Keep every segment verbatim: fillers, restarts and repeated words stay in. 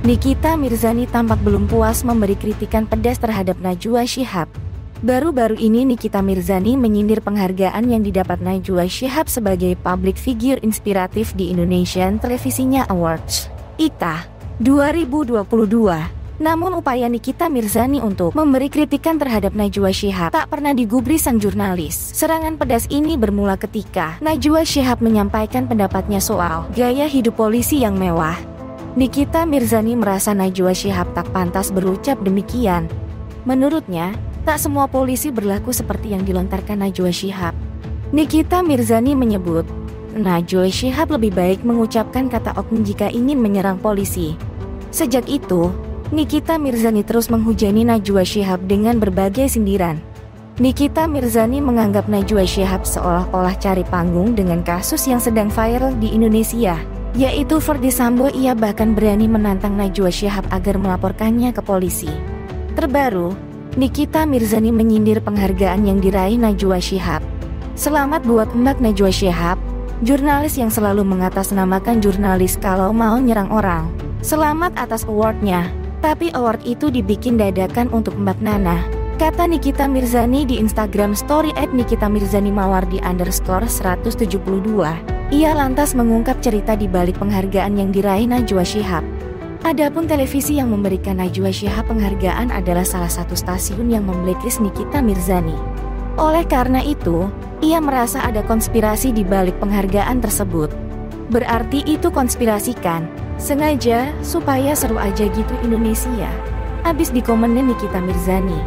Nikita Mirzani tampak belum puas memberi kritikan pedas terhadap Najwa Shihab. Baru-baru ini Nikita Mirzani menyindir penghargaan yang didapat Najwa Shihab sebagai public figure inspiratif di Indonesian Televisinya Awards I T A dua ribu dua puluh dua. Namun upaya Nikita Mirzani untuk memberi kritikan terhadap Najwa Shihab tak pernah digubris sang jurnalis. Serangan pedas ini bermula ketika Najwa Shihab menyampaikan pendapatnya soal gaya hidup polisi yang mewah. Nikita Mirzani merasa Najwa Shihab tak pantas berucap demikian. Menurutnya, tak semua polisi berlaku seperti yang dilontarkan Najwa Shihab. Nikita Mirzani menyebut, Najwa Shihab lebih baik mengucapkan kata oknum jika ingin menyerang polisi. Sejak itu, Nikita Mirzani terus menghujani Najwa Shihab dengan berbagai sindiran. Nikita Mirzani menganggap Najwa Shihab seolah-olah cari panggung dengan kasus yang sedang viral di Indonesia, yaitu Ferdy Sambo. Ia bahkan berani menantang Najwa Shihab agar melaporkannya ke polisi. Terbaru, Nikita Mirzani menyindir penghargaan yang diraih Najwa Shihab. Selamat buat Mbak Najwa Shihab, jurnalis yang selalu mengatasnamakan jurnalis kalau mau nyerang orang. Selamat atas awardnya, tapi award itu dibikin dadakan untuk Mbak Nana, kata Nikita Mirzani di Instagram story at Nikita Mirzani Mawardi underscore seratus tujuh puluh dua. Ia lantas mengungkap cerita di balik penghargaan yang diraih Najwa Shihab. Adapun televisi yang memberikan Najwa Shihab penghargaan adalah salah satu stasiun yang memblacklist Nikita Mirzani. Oleh karena itu, ia merasa ada konspirasi di balik penghargaan tersebut. Berarti itu konspirasi kan? Sengaja, supaya seru aja gitu Indonesia. Habis dikomenin Nikita Mirzani.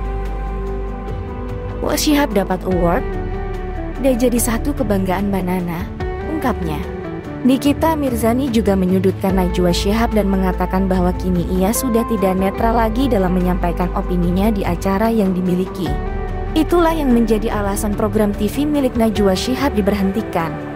Wah, Shihab dapat award? Udah jadi satu kebanggaan Banana, ungkapnya. Nikita Mirzani juga menyudutkan Najwa Shihab dan mengatakan bahwa kini ia sudah tidak netral lagi dalam menyampaikan opininya di acara yang dimiliki. Itulah yang menjadi alasan program T V milik Najwa Shihab diberhentikan.